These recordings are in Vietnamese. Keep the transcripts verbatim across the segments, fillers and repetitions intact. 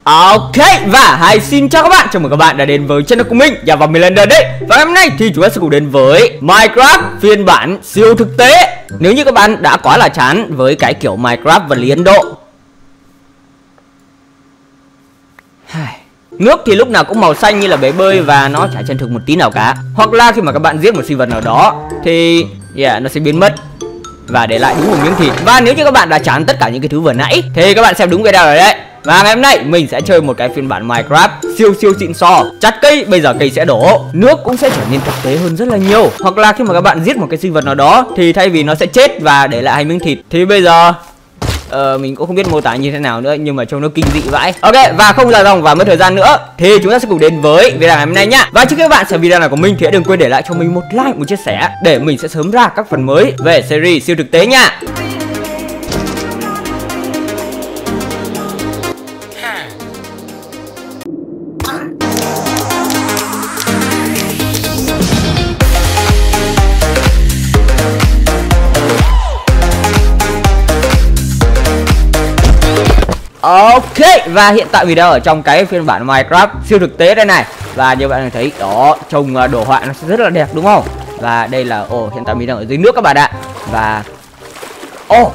Ok, và hi xin chào các bạn, chào mừng các bạn đã đến với channel của mình. Và mình lên đây đấy. Và ngày hôm nay thì chúng ta sẽ cùng đến với Minecraft phiên bản siêu thực tế. Nếu như các bạn đã quá là chán với cái kiểu Minecraft vật lý Ấn Độ, nước thì lúc nào cũng màu xanh như là bể bơi và nó chả chân thực một tí nào cả. Hoặc là khi mà các bạn giết một sinh vật nào đó thì yeah, nó sẽ biến mất và để lại đúng một miếng thịt. Và nếu như các bạn đã chán tất cả những cái thứ vừa nãy thì các bạn xem đúng video rồi đấy. Và ngày hôm nay mình sẽ chơi một cái phiên bản Minecraft siêu siêu xịn sò. Chặt cây, bây giờ cây sẽ đổ, nước cũng sẽ trở nên thực tế hơn rất là nhiều. Hoặc là khi mà các bạn giết một cái sinh vật nào đó thì thay vì nó sẽ chết và để lại hai miếng thịt thì bây giờ Ờ, mình cũng không biết mô tả như thế nào nữa, nhưng mà trông nó kinh dị vãi. Ok, và không dài dòng và mất thời gian nữa thì chúng ta sẽ cùng đến với video ngày hôm nay nhá. Và trước khi các bạn xem video này của mình thì hãy đừng quên để lại cho mình một like, một chia sẻ để mình sẽ sớm ra các phần mới về series siêu thực tế nha. Ok, và hiện tại video ở trong cái phiên bản Minecraft siêu thực tế đây này. Và như bạn thấy đó, trông đồ họa nó sẽ rất là đẹp đúng không? Và đây là, ồ, hiện tại mình đang ở dưới nước các bạn ạ. Và Ồ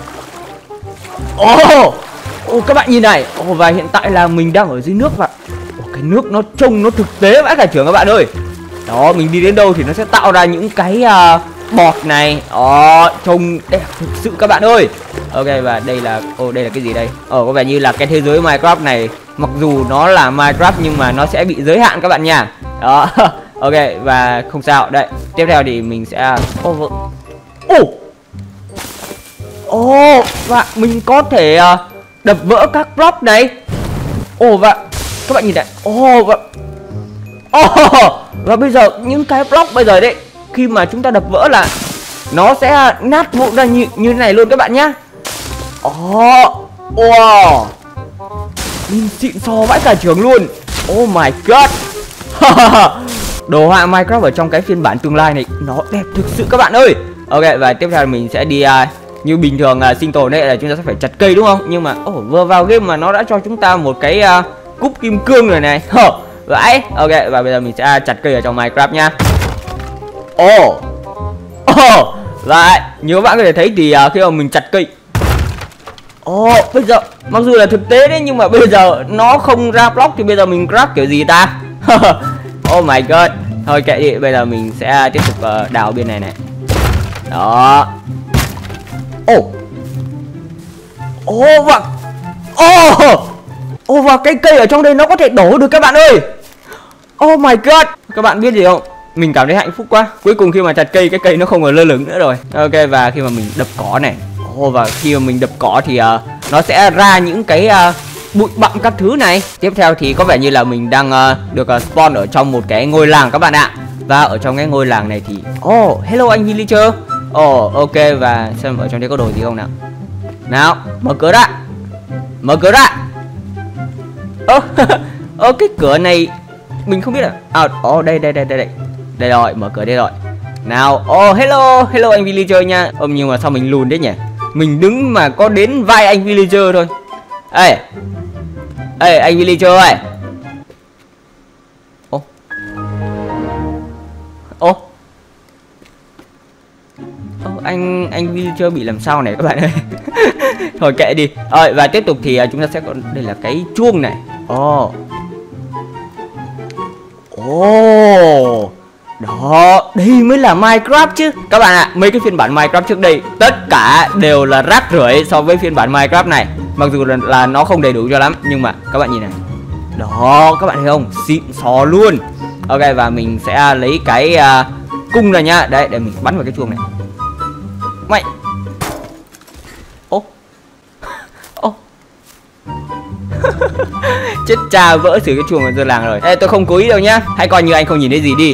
Ồ Ồ, các bạn nhìn này. Ồ, và hiện tại là mình đang ở dưới nước và Ồ, cái nước nó trông nó thực tế vãi cả trưởng các bạn ơi. Đó, mình đi đến đâu thì nó sẽ tạo ra những cái uh, bọt này. Đó, trông đẹp thực sự các bạn ơi. Ok, và đây là, ồ, đây là cái gì đây? Ồ, có vẻ như là cái thế giới Minecraft này, mặc dù nó là Minecraft nhưng mà nó sẽ bị giới hạn các bạn nha. Đó, ok, và không sao. Đây, tiếp theo thì mình sẽ Ồ, Ồ Ồ, và mình có thể uh, đập vỡ các block này. Ồ, và các bạn nhìn này. Ồ, và Ồ, và bây giờ những cái block bây giờ đấy, khi mà chúng ta đập vỡ là nó sẽ nát vụn ra như, như thế này luôn các bạn nhá. Oh, wow, nhìn xịn sò vãi cả trường luôn. Oh my god. Đồ họa Minecraft ở trong cái phiên bản tương lai này nó đẹp thực sự các bạn ơi. Ok, và tiếp theo mình sẽ đi uh, như bình thường uh, sinh tồn đấy là chúng ta sẽ phải chặt cây đúng không? Nhưng mà oh, vừa vào game mà nó đã cho chúng ta một cái uh, cúp kim cương rồi này. Hờ, vãi. Ok, và bây giờ mình sẽ chặt cây ở trong Minecraft nha. Oh, oh, và như các bạn có thể thấy thì uh, khi mà mình chặt cây, Ồ, oh, bây giờ mặc dù là thực tế đấy nhưng mà bây giờ nó không ra block thì bây giờ mình craft kiểu gì ta? Oh my god. Thôi kệ đi, bây giờ mình sẽ tiếp tục uh, đào bên này này. Đó. Ồ. Oh. Ồ, oh, và Ồ. Oh. Ồ, oh, và cái cây ở trong đây nó có thể đổ được các bạn ơi. Oh my god. Các bạn biết gì không? Mình cảm thấy hạnh phúc quá. Cuối cùng khi mà chặt cây, cái cây nó không còn lơ lửng nữa rồi. Ok, và khi mà mình đập cỏ này, oh, và khi mà mình đập cỏ thì uh, nó sẽ ra những cái uh, bụi bặm các thứ này. Tiếp theo thì có vẻ như là mình đang uh, được uh, spawn ở trong một cái ngôi làng các bạn ạ. Và ở trong cái ngôi làng này thì oh, hello anh villager. Oh, ok, và xem ở trong đây có đồ gì không nào. Nào, mở cửa ra. Mở cửa ra. Ơ, oh, oh, cái cửa này mình không biết à. À, oh, đây đây đây đây đây. Đây rồi, mở cửa đây rồi. Nào, oh, hello, hello anh villager nha. Ôm, nhưng mà sao mình lùn đấy nhỉ? Mình đứng mà có đến vai anh villager thôi. Ê, ê anh villager ơi. Ô, ô, ô, anh anh villager bị làm sao này các bạn ơi. Thôi kệ đi. Rồi, và tiếp tục thì chúng ta sẽ có, đây là cái chuông này. Ồ, ồ, đó, đây mới là Minecraft chứ. Các bạn ạ, à, mấy cái phiên bản Minecraft trước đây tất cả đều là rác rưởi so với phiên bản Minecraft này. Mặc dù là, là nó không đầy đủ cho lắm, nhưng mà các bạn nhìn này. Đó, các bạn thấy không? Xịn sò luôn. Ok, và mình sẽ lấy cái uh, cung này nhá. Đấy, để mình bắn vào cái chuông này. Mày. Ô. Ô. Chết cha, vỡ xử cái chuông ở dân làng rồi. Ê, tôi không cố ý đâu nhá. Hãy coi như anh không nhìn thấy gì đi.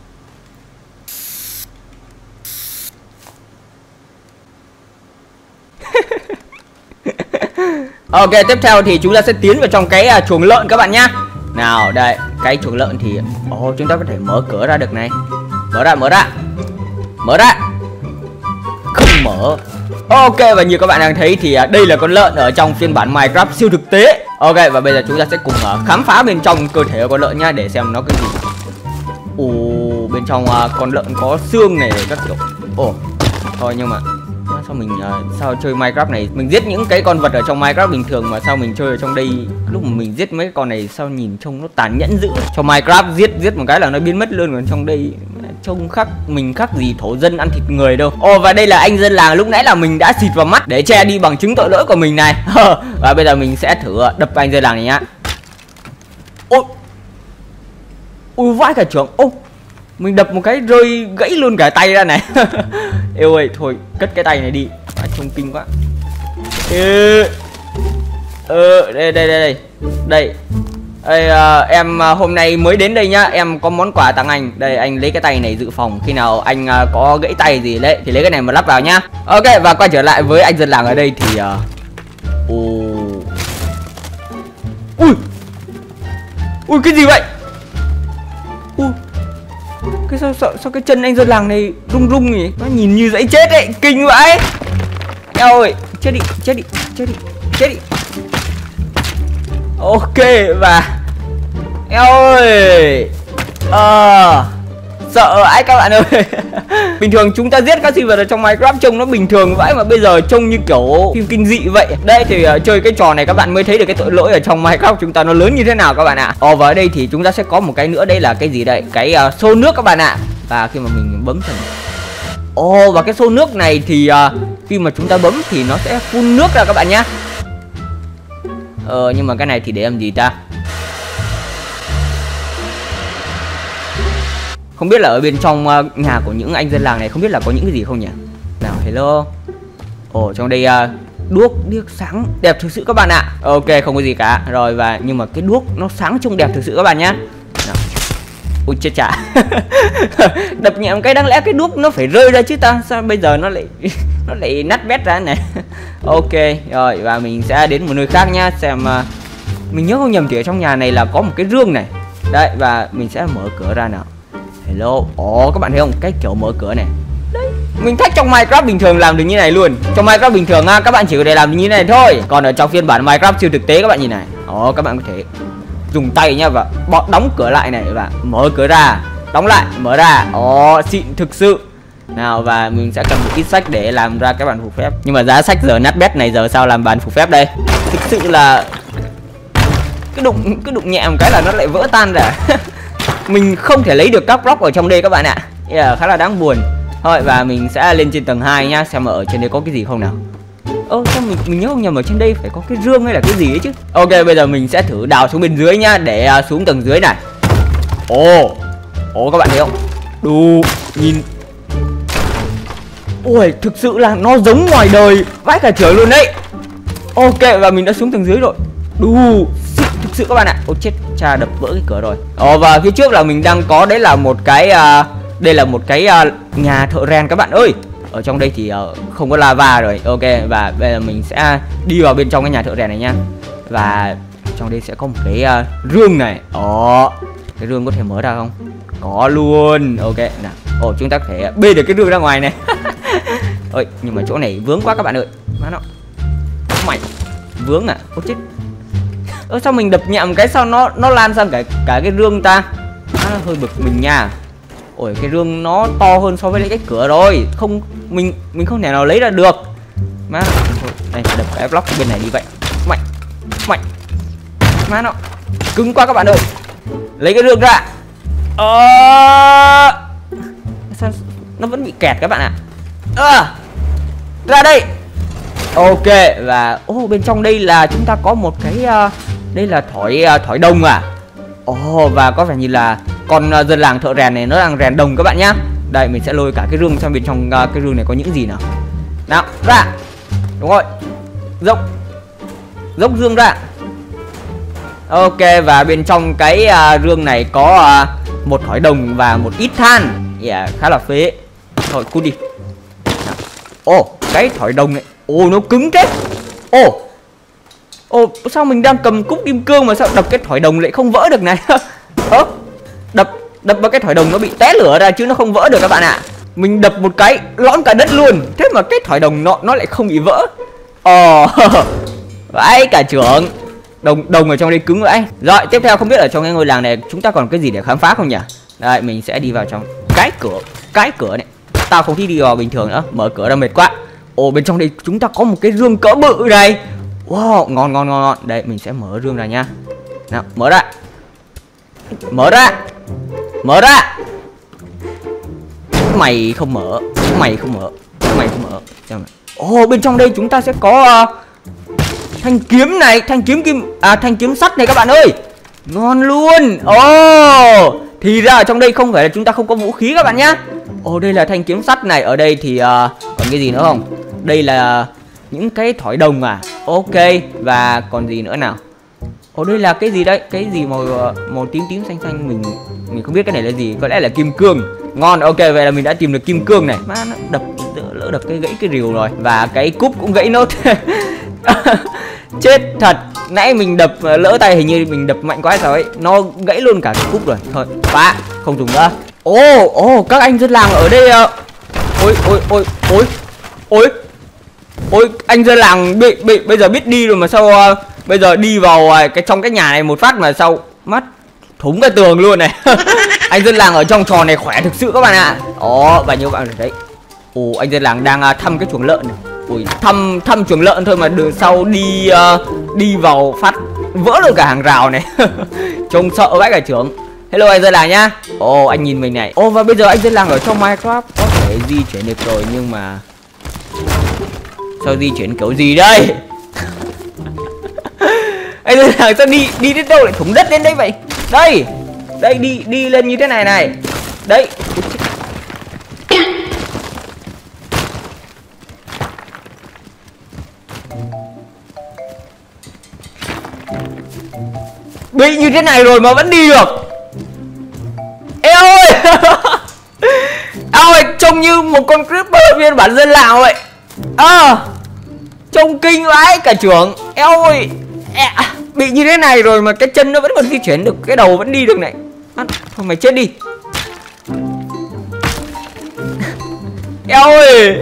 Ok, tiếp theo thì chúng ta sẽ tiến vào trong cái uh, chuồng lợn các bạn nhá. Nào, đây, cái chuồng lợn thì oh, chúng ta có thể mở cửa ra được này. Mở ra, mở ra. Mở ra. Không mở. Ok, và như các bạn đang thấy thì uh, đây là con lợn ở trong phiên bản Minecraft siêu thực tế. Ok, và bây giờ chúng ta sẽ cùng uh, khám phá bên trong cơ thể của con lợn nhá, để xem nó cái gì. Ồ, bên trong uh, con lợn có xương này các kiểu. Ồ, thôi nhưng mà sao mình uh, sao chơi Minecraft này mình giết những cái con vật ở trong Minecraft bình thường, mà sao mình chơi ở trong đây lúc mà mình giết mấy con này sao nhìn trông nó tàn nhẫn dữ. Trong Minecraft giết giết một cái là nó biến mất luôn, còn trong đây trông khác mình khác gì thổ dân ăn thịt người đâu. Ồ, và đây là anh dân làng lúc nãy là mình đã xịt vào mắt để che đi bằng chứng tội lỗi của mình này. Và bây giờ mình sẽ thử đập anh dân làng này nhá. Ôi, ui vãi cả trưởng. Ô, mình đập một cái rơi gãy luôn cả tay ra này. Êu ơi, thôi cất cái tay này đi, trông kinh quá. Ê, ờ, đây đây đây đây đây. Ê, à, em à, hôm nay mới đến đây nhá, em có món quà tặng anh. Đây, anh lấy cái tay này dự phòng khi nào anh à, có gãy tay gì đấy thì lấy cái này mà lắp vào nhá. Ok, và quay trở lại với anh dân làng ở đây thì uh... oh. Ui, ui cái gì vậy? Ui, cái sao, sao sao cái chân anh dân làng này rung rung nhỉ? Nó nhìn như dãy chết ấy, kinh vậy. Eo ơi, chết đi, chết đi, chết đi, chết đi. Ok, và eo ơi, ờ, sợ ấy các bạn ơi. Bình thường chúng ta giết các sinh vật ở trong Minecraft trông nó bình thường vậy, mà bây giờ trông như kiểu phim kinh dị vậy. Đây thì uh, chơi cái trò này các bạn mới thấy được cái tội lỗi ở trong Minecraft chúng ta nó lớn như thế nào các bạn ạ. Ồ, và ở đây thì chúng ta sẽ có một cái nữa, đây là cái gì đây? Cái uh, xô nước các bạn ạ. Và khi mà mình bấm thần, ồ, và cái xô nước này thì uh, khi mà chúng ta bấm thì nó sẽ phun nước ra các bạn nhá. Ờ, nhưng mà cái này thì để làm gì ta? Không biết là ở bên trong uh, nhà của những anh dân làng này không biết là có những cái gì không nhỉ? Nào, hello. Ồ, trong đây uh, đuốc điếc sáng đẹp thực sự các bạn ạ. Ok, không có gì cả. Rồi, và nhưng mà cái đuốc nó sáng trông đẹp thực sự các bạn nhá. Nào. Ui chết chà. Đập nhẹ một cái đáng lẽ cái đuốc nó phải rơi ra chứ ta. Sao bây giờ nó lại nó lại nát bét ra này. Ok, rồi và mình sẽ đến một nơi khác nhá, xem uh, mình nhớ không nhầm thì ở trong nhà này là có một cái rương này. Đấy, và mình sẽ mở cửa ra nào. Hello. Ồ, các bạn thấy không? Cái kiểu mở cửa này. Đấy, mình thách trong Minecraft bình thường làm được như này luôn. Trong Minecraft bình thường á, các bạn chỉ có thể làm như thế này thôi. Còn ở trong phiên bản Minecraft siêu thực tế các bạn nhìn này. Ồ, các bạn có thể dùng tay nhá và bọt đóng cửa lại này và mở cửa ra, đóng lại, mở ra. Ồ, xịn thực sự. Nào, và mình sẽ cầm một ít sách để làm ra cái bàn phù phép. Nhưng mà giá sách giờ nát bét này, giờ sao làm bàn phù phép đây? Thực sự là cái đụng cái đụng nhẹ một cái là nó lại vỡ tan ra. Mình không thể lấy được các block ở trong đây các bạn ạ. Yeah, khá là đáng buồn. Thôi, và mình sẽ lên trên tầng hai nhá, xem ở trên đây có cái gì không nào. Ơ, sao mình, mình nhớ không nhầm ở trên đây phải có cái rương hay là cái gì ấy chứ. Ok, bây giờ mình sẽ thử đào xuống bên dưới nhá, để uh, xuống tầng dưới này. Ồ, ồ các bạn thấy không? Đù, nhìn. Ôi, thực sự là nó giống ngoài đời vãi cả trời luôn đấy. Ok, và mình đã xuống tầng dưới rồi. Đù, thực sự các bạn ạ. Ôi chết, cha đập vỡ cái cửa rồi. Ồ, và phía trước là mình đang có đấy là một cái uh, đây là một cái uh, nhà thợ rèn các bạn ơi. Ở trong đây thì uh, không có lava rồi. Ok, và bây giờ mình sẽ đi vào bên trong cái nhà thợ rèn này nha. Và trong đây sẽ có một cái uh, rương này. Ồ, cái rương có thể mở ra không? Có luôn. Ok, nào. Ồ, chúng ta có thể bê được cái rương ra ngoài này. Ôi, nhưng mà chỗ này vướng quá các bạn ơi. Má nó mày vướng à? Ôi chết. Ơ, sao mình đập nhẹ một cái sao nó nó lan sang cả cả cái rương ta? À, hơi bực mình nha. Ôi, cái rương nó to hơn so với lại cái cửa rồi. Không, mình mình không thể nào lấy ra được. Má, thôi, đây đập cái block bên này đi vậy. Mạnh, mạnh. Má nó cứng quá các bạn ơi. Lấy cái rương ra. Ờ, sao nó vẫn bị kẹt các bạn ạ. À, ra đây. Ok, và ô oh, bên trong đây là chúng ta có một cái uh, đây là thỏi uh, thỏi đồng à. Ồ, oh, và có vẻ như là con uh, dân làng thợ rèn này nó đang rèn đồng các bạn nhá. Đây, mình sẽ lôi cả cái rương sang bên trong uh, cái rương này có những gì nào. Nào, ra. Đúng rồi. Dốc. Dốc rương ra. Ok, và bên trong cái uh, rương này có uh, một thỏi đồng và một ít than. Yeah, khá là phế. Thôi, cút đi. Ồ, oh, cái thỏi đồng này. Ồ, oh, nó cứng thế. Ồ, oh. Ồ, oh, sao mình đang cầm cúc kim cương mà sao đập cái thỏi đồng lại không vỡ được này? Ơ, đập đập vào cái thỏi đồng nó bị té lửa ra chứ nó không vỡ được các bạn ạ. Mình đập một cái lõm cả đất luôn. Thế mà cái thỏi đồng nó nó lại không bị vỡ. Ồ, oh. Vãi cả trưởng. Đồng đồng ở trong đây cứng vậy. Rồi tiếp theo không biết ở trong cái ngôi làng này chúng ta còn cái gì để khám phá không nhỉ? Đây mình sẽ đi vào trong cái cửa. Cái cửa này tao không thích đi vào bình thường nữa, mở cửa ra mệt quá. Ồ bên trong đây chúng ta có một cái rương cỡ bự này. Wow ngon ngon ngon ngon. Đây mình sẽ mở rương ra nha. Nào mở ra. Mở ra. Mở ra. Mày không mở. Mày không mở. Mày không mở. Ồ oh, bên trong đây chúng ta sẽ có uh, thanh kiếm này, thanh kiếm kim à thanh kiếm sắt này các bạn ơi. Ngon luôn. Ồ oh, thì ra ở trong đây không phải là chúng ta không có vũ khí các bạn nhá. Ồ oh, đây là thanh kiếm sắt này. Ở đây thì uh, còn cái gì nữa không? Đây là những cái thỏi đồng à. Ok. Và còn gì nữa nào? Ồ oh, đây là cái gì đấy? Cái gì màu màu tím tím xanh xanh mình mình không biết cái này là gì. Có lẽ là kim cương. Ngon. Ok vậy là mình đã tìm được kim cương này. Má nó đập lỡ đập cái gãy cái rìu rồi. Và cái cúp cũng gãy nốt. Chết thật. Nãy mình đập lỡ tay, hình như mình đập mạnh quá hay sao ấy, nó gãy luôn cả cái cúp rồi. Thôi phá, không dùng nữa. Ồ ồ các anh dân làng ở đây. uh... Ôi ôi ôi ôi ôi ôi anh dân làng bị, bị bây giờ biết đi rồi mà sao uh, bây giờ đi vào uh, cái trong cái nhà này một phát mà sao mắt thủng cái tường luôn này. Anh dân làng ở trong trò này khỏe thực sự các bạn ạ. Ồ và như các bạn thấy, ồ anh dân làng đang uh, thăm cái chuồng lợn này. Ui, thăm thăm chuồng lợn thôi mà đường sau đi uh, đi vào phát vỡ được cả hàng rào này. Trông sợ vãi cả trưởng. Hello anh dân làng nhá. Ồ oh, anh nhìn mình này. Ồ oh, và bây giờ anh dân làng ở trong Minecraft có thể di chuyển được rồi, nhưng mà sao di chuyển kiểu gì đây? Anh dân làng sao đi đi đến đâu lại thủng đất đến đây vậy? Đây đây đi đi lên như thế này này. Đấy. Bị như thế này rồi mà vẫn đi được. Eo ơi. Eo ơi, trông như một con creeper phiên bản dân làng vậy. À, trông kinh vãi cả trưởng. Eo ơi. À, bị như thế này rồi mà cái chân nó vẫn còn di chuyển được, cái đầu vẫn đi được này. À, thôi mày chết đi. Eo ơi.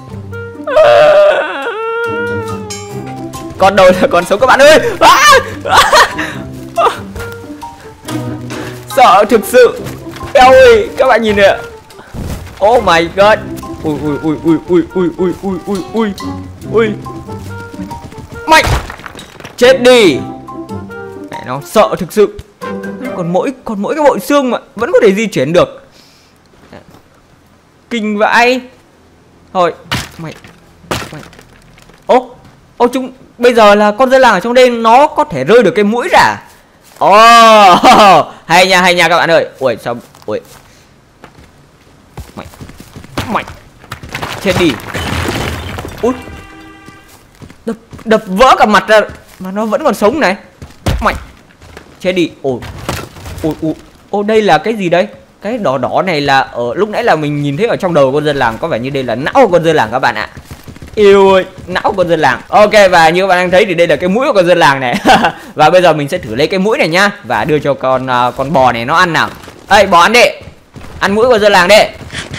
Con đầu là còn sống các bạn ơi. À, à. Sợ thực sự. Eo ơi các bạn nhìn nè. Oh my god. Ui ui ui ui ui ui ui ui ui ui ui. Mày chết đi. Mẹ nó sợ thực sự. Còn mỗi còn mỗi cái bộ xương mà vẫn có thể di chuyển được. Kinh vãi. Thôi mày mày. Ô ô chúng bây giờ là con dân làng ở trong đây nó có thể rơi được cái mũi ra. Ồ oh, hay nha hay nha các bạn ơi. Ui sao ui mày mày chết đi. Ui đập đập vỡ cả mặt ra mà nó vẫn còn sống này. Mày chết đi. Ôi ôi ôi ô đây là cái gì đây? Cái đỏ đỏ này là ở lúc nãy là mình nhìn thấy ở trong đầu con dân làng, có vẻ như đây là não của con dân làng các bạn ạ. Yêu ơi, não con dân làng. Ok và như các bạn đang thấy thì đây là cái mũi của con dân làng này. Và bây giờ mình sẽ thử lấy cái mũi này nhá và đưa cho con uh, con bò này nó ăn nào. Ê bò ăn đi. Ăn mũi của dân làng đi.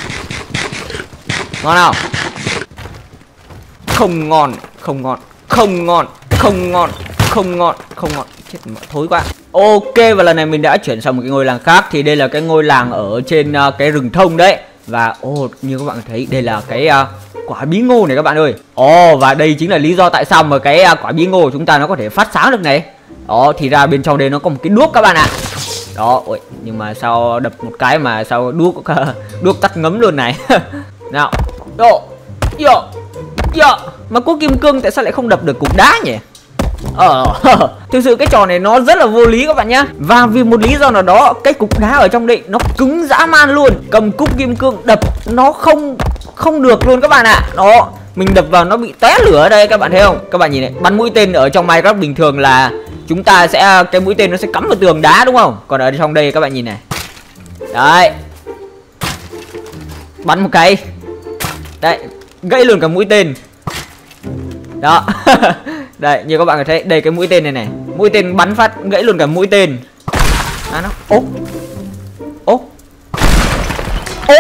Ngon nào? Không ngon, không ngon, không ngon, không ngon, không ngon, không ngon. Chết thối quá. Ok và lần này mình đã chuyển sang một cái ngôi làng khác. Thì đây là cái ngôi làng ở trên uh, cái rừng thông đấy. Và oh, như các bạn thấy đây là cái uh, quả bí ngô này các bạn ơi. Ồ oh, và đây chính là lý do tại sao mà cái uh, quả bí ngô của chúng ta nó có thể phát sáng được này. Đó thì ra bên trong đây nó có một cái đuốc các bạn ạ. Đó ôi, nhưng mà sao đập một cái mà sao đuốc đuốc tắt ngấm luôn này. Nào. Yo. Yo. Yo. Mà có kim cương tại sao lại không đập được cục đá nhỉ? Ờ, thực sự cái trò này nó rất là vô lý các bạn nhá. Và vì một lý do nào đó cái cục đá ở trong đây nó cứng dã man luôn. Cầm cúc kim cương đập nó không không được luôn các bạn ạ. Đó, mình đập vào nó bị té lửa ở đây các bạn thấy không? Các bạn nhìn này, bắn mũi tên ở trong Minecraft bình thường là chúng ta sẽ cái mũi tên nó sẽ cắm vào tường đá đúng không? Còn ở trong đây các bạn nhìn này. Đấy. Bắn một cái. Đấy, gãy luôn cả mũi tên. Đó. Đây như các bạn có thấy đây cái mũi tên này này, mũi tên bắn phát gãy luôn cả mũi tên. À nó ố ố ố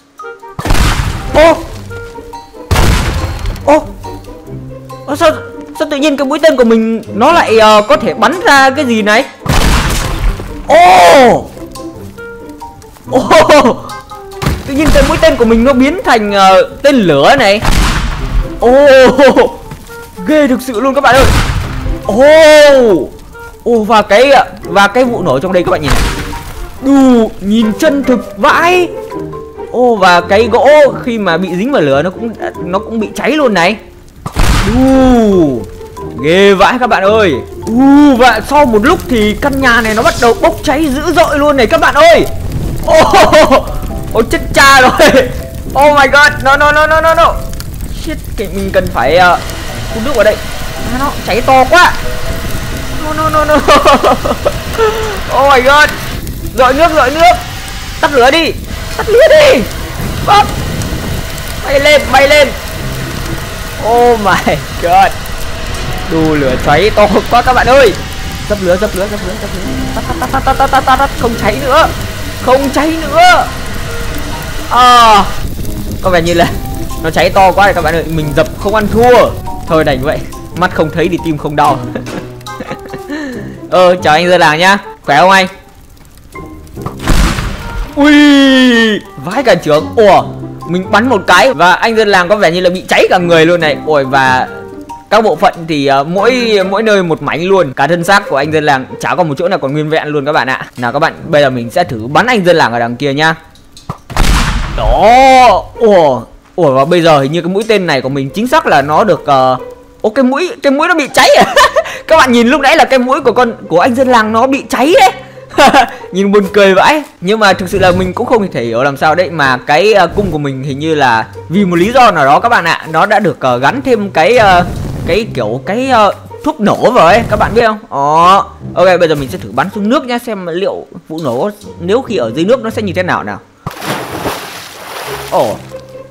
ố ố ố sao Sao tự nhiên cái mũi tên của mình nó lại uh, có thể bắn ra cái gì này? Ồ oh! Ồ oh! Tự nhiên cái mũi tên của mình nó biến thành uh, tên lửa này. Ồ oh! Ghê thực sự luôn các bạn ơi. Ồ oh! Ồ oh, và cái và cái vụ nổ trong đây các bạn nhìn này. Đù, nhìn chân thực vãi. Ồ oh, và cái gỗ khi mà bị dính vào lửa nó cũng nó cũng bị cháy luôn này. Đù, ghê vãi các bạn ơi. Đù, và sau một lúc thì căn nhà này nó bắt đầu bốc cháy dữ dội luôn này các bạn ơi. Ồ oh, oh, chết cha rồi. Oh my god, no no no no no no. Shit, mình cần phải uh, phun nước vào đây. À, nó cháy to quá. No no no no. Oh my god. Dội nước, dội nước. Tắt lửa đi. Tắt lửa đi. Bóp. Bay lên, bay lên. Oh my god. Đù, lửa cháy to quá các bạn ơi. Dập lửa, dập lửa, dập lửa, dập lửa. Tắt tắt tắt tắt tắt tắt tắt tắt. Không cháy nữa. Không cháy nữa. À, có vẻ như là nó cháy to quá rồi các bạn ơi. Mình dập không ăn thua. Thôi đành vậy. Mắt không thấy thì tim không đau. Ờ, chào anh dân làng nhá. Khỏe không anh? Ui, vãi cả trưởng. Ủa, mình bắn một cái và anh dân làng có vẻ như là bị cháy cả người luôn này. Ôi, và các bộ phận thì uh, mỗi mỗi nơi một mảnh luôn. Cả thân xác của anh dân làng chả có một chỗ nào còn nguyên vẹn luôn các bạn ạ. Nào các bạn, bây giờ mình sẽ thử bắn anh dân làng ở đằng kia nhá. Đó. Ủa, ủa và bây giờ hình như cái mũi tên này của mình chính xác là nó được uh... Ô, cái mũi cái mũi nó bị cháy à? Các bạn nhìn lúc nãy là cái mũi của con của anh dân làng nó bị cháy đấy. Nhìn buồn cười vãi. Nhưng mà thực sự là mình cũng không thể hiểu làm sao đấy mà cái uh, cung của mình hình như là vì một lý do nào đó các bạn ạ, nó đã được uh, gắn thêm cái uh, cái kiểu cái uh, thuốc nổ vào ấy, các bạn biết không? Đó. Ok, bây giờ mình sẽ thử bắn xuống nước nhá, xem liệu vụ nổ nếu khi ở dưới nước nó sẽ như thế nào nào. Ồ.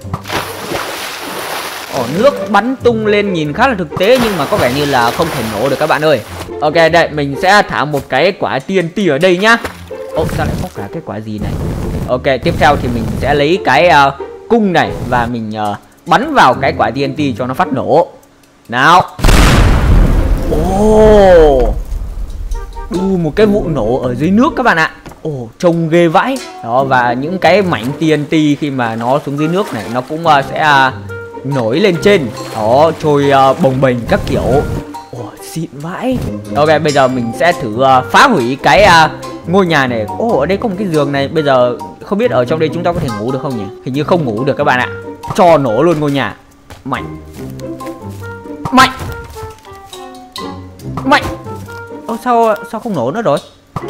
Ồ, nước bắn tung lên nhìn khá là thực tế nhưng mà có vẻ như là không thể nổ được các bạn ơi. Ok, đây mình sẽ thả một cái quả T N T ở đây nhá. Ồ, sao lại có cả cái quả gì này? Ok, tiếp theo thì mình sẽ lấy cái uh, cung này và mình uh, bắn vào cái quả T N T cho nó phát nổ. Nào. Ồ. Đù, một cái vụ nổ ở dưới nước các bạn ạ. Ồ, trông ghê vãi. Đó, và những cái mảnh T N T khi mà nó xuống dưới nước này nó cũng uh, sẽ uh, nổi lên trên. Đó, trôi uh, bồng bềnh các kiểu. Ồ, xịn vãi. Ok, bây giờ mình sẽ thử uh, phá hủy cái uh, ngôi nhà này. Ồ, ở đây có một cái giường này. Bây giờ không biết ở trong đây chúng ta có thể ngủ được không nhỉ? Hình như không ngủ được các bạn ạ. Cho nổ luôn ngôi nhà. Mạnh. Mạnh. Mạnh. Ồ, sao sao không nổ nữa rồi?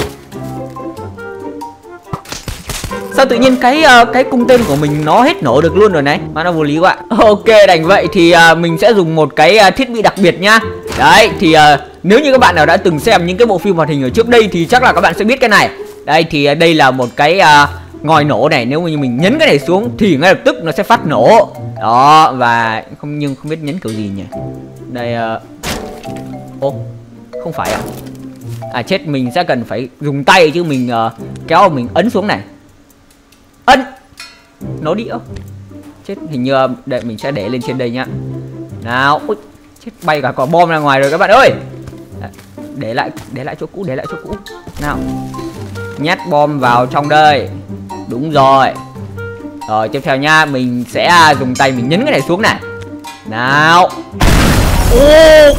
Sao tự nhiên cái uh, cái cung tên của mình nó hết nổ được luôn rồi này? Mà nó vô lý quá. Ok, đành vậy thì uh, mình sẽ dùng một cái uh, thiết bị đặc biệt nhá. Đấy, thì uh, nếu như các bạn nào đã từng xem những cái bộ phim hoạt hình ở trước đây thì chắc là các bạn sẽ biết cái này. Đây thì uh, đây là một cái uh, ngòi nổ này, nếu như mình nhấn cái này xuống thì ngay lập tức nó sẽ phát nổ. Đó, và không nhưng không biết nhấn kiểu gì nhỉ? Đây uh... Ô, không phải à? À chết, mình sẽ cần phải dùng tay chứ mình uh, kéo mình ấn xuống này. Ấn nó đi ơ. Chết, hình như để mình sẽ để lên trên đây nhá. Nào. Ui, chết, bay cả quả bom ra ngoài rồi các bạn ơi. Để lại để lại chỗ cũ, để lại chỗ cũ. Nào. Nhét bom vào trong đây. Đúng rồi. Rồi, tiếp theo nha, mình sẽ dùng tay mình nhấn cái này xuống này. Nào. Ô.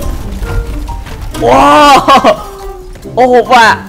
Wow. Ô và.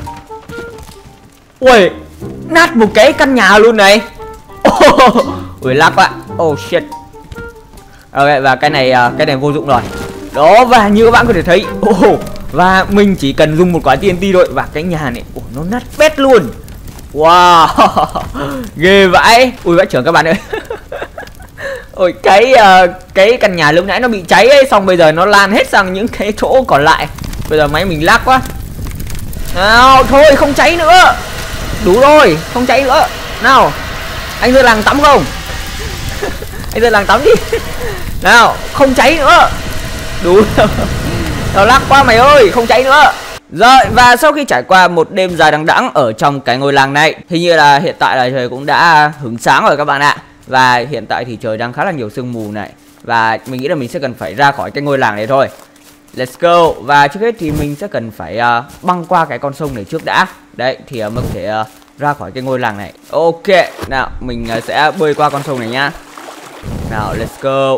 Ui, nát một cái căn nhà luôn này. Oh, ui lắc quá. Oh shit. Ok, và cái này cái này vô dụng rồi. Đó, và như các bạn có thể thấy, oh, và mình chỉ cần dùng một quả T N T thôi và cái nhà này oh, nó nát bét luôn. Wow. Ghê vãi. Ui vãi trưởng các bạn ơi. Ôi, cái uh, cái căn nhà lúc nãy nó bị cháy ấy, xong bây giờ nó lan hết sang những cái chỗ còn lại. Bây giờ máy mình lag quá. Nào, thôi không cháy nữa. Đủ rồi, không cháy nữa. Nào, anh rơi làng tắm không? Anh rơi làng tắm đi. Nào, không cháy nữa. Đủ. Nó lắc quá mày ơi, không cháy nữa. Rồi, và sau khi trải qua một đêm dài đằng đẵng ở trong cái ngôi làng này, hình như là hiện tại là trời cũng đã hửng sáng rồi các bạn ạ. Và hiện tại thì trời đang khá là nhiều sương mù này. Và mình nghĩ là mình sẽ cần phải ra khỏi cái ngôi làng này thôi. Let's go. Và trước hết thì mình sẽ cần phải uh, băng qua cái con sông này trước đã. Đấy thì uh, mới có thể uh, ra khỏi cái ngôi làng này. Ok, nào mình uh, sẽ bơi qua con sông này nhá. Nào let's go.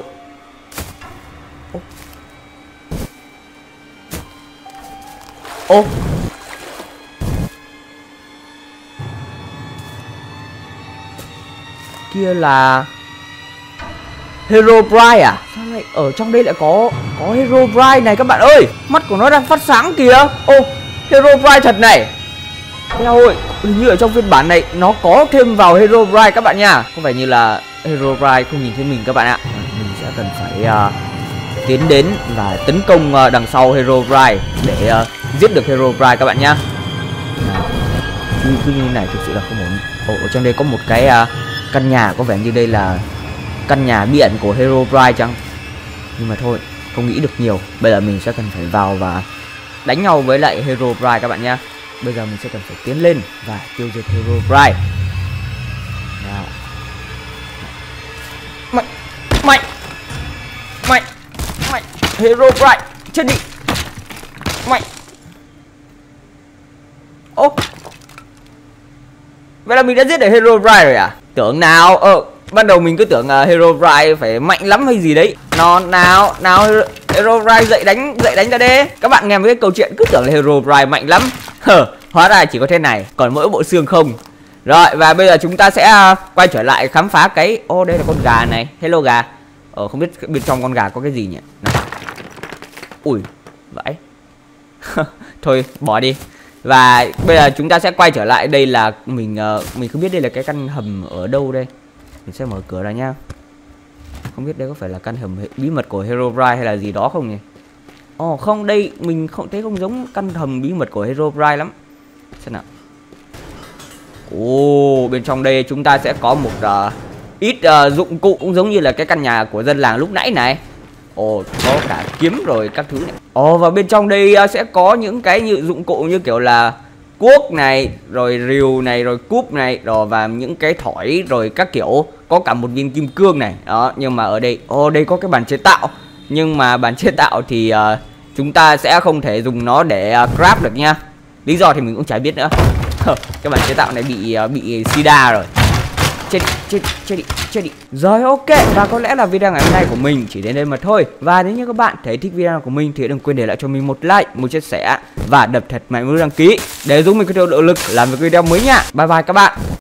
Ô, oh. Kia là Herobrine à? Sao lại ở trong đây lại có có Herobrine này các bạn ơi? Mắt của nó đang phát sáng kìa. Ô, oh, Herobrine thật này. Eo ơi, hình như ở trong phiên bản này nó có thêm vào Herobrine các bạn nha. Có vẻ như là Herobrine không nhìn thấy mình các bạn ạ. Mình sẽ cần phải uh, tiến đến và tấn công uh, đằng sau Herobrine để uh, giết được Herobrine các bạn nhá. Nào, cứ, cứ như này thực sự là không ổn. Ồ, ở trong đây có một cái uh, căn nhà, có vẻ như đây là căn nhà bí ẩn của Herobrine chăng? Nhưng mà thôi, không nghĩ được nhiều. Bây giờ mình sẽ cần phải vào và đánh nhau với lại Herobrine các bạn nhá. Bây giờ mình sẽ cần phải tiến lên và tiêu diệt Herobrine. Nào. Mạnh, mạnh, mạnh, mạnh, Herobrine, chết đi. Mạnh. Ô, vậy là mình đã giết được Herobrine rồi à? Tưởng nào, ờ, ban đầu mình cứ tưởng uh, Herobrine phải mạnh lắm hay gì đấy. Nó nào, nào Herobrine dậy đánh, dậy đánh ra đây. Các bạn nghe với cái câu chuyện cứ tưởng là Herobrine mạnh lắm. Hờ, hóa ra chỉ có thế này, còn mỗi bộ xương không. Rồi, và bây giờ chúng ta sẽ uh, quay trở lại khám phá cái... Ô, oh, đây là con gà này, hello gà. Ờ, không biết bên trong con gà có cái gì nhỉ? Nào. Ui, vãi. Thôi, bỏ đi. Và bây giờ chúng ta sẽ quay trở lại. Đây là mình uh, mình không biết đây là cái căn hầm ở đâu đây. Mình sẽ mở cửa ra nha. Không biết đây có phải là căn hầm bí mật của Herobrine hay là gì đó không nhỉ? Ồ oh, không, đây mình không thấy không giống căn hầm bí mật của Herobrine lắm. Xem nào. Ồ, oh, bên trong đây chúng ta sẽ có một uh, ít uh, dụng cụ cũng giống như là cái căn nhà của dân làng lúc nãy này. Ồ, oh, có cả kiếm rồi các thứ này. Ồ, oh, và bên trong đây uh, sẽ có những cái như dụng cụ như kiểu là cuốc này, rồi rìu này, rồi cúp này, rồi và những cái thỏi rồi các kiểu. Có cả một viên kim cương này. Đó, nhưng mà ở đây, ồ, oh, đây có cái bàn chế tạo. Nhưng mà bàn chế tạo thì uh, chúng ta sẽ không thể dùng nó để uh, craft được nha. Lý do thì mình cũng chả biết nữa. Cái bàn chế tạo này bị uh, bị sida rồi. Chết đi, chết đi, chết đi, chết đi. Rồi ok, và có lẽ là video ngày hôm nay của mình chỉ đến đây mà thôi. Và nếu như các bạn thấy thích video của mình thì đừng quên để lại cho mình một like, một chia sẻ và đập thật mạnh nút đăng ký để giúp mình có thêm động lực làm việc video mới nha. Bye bye các bạn.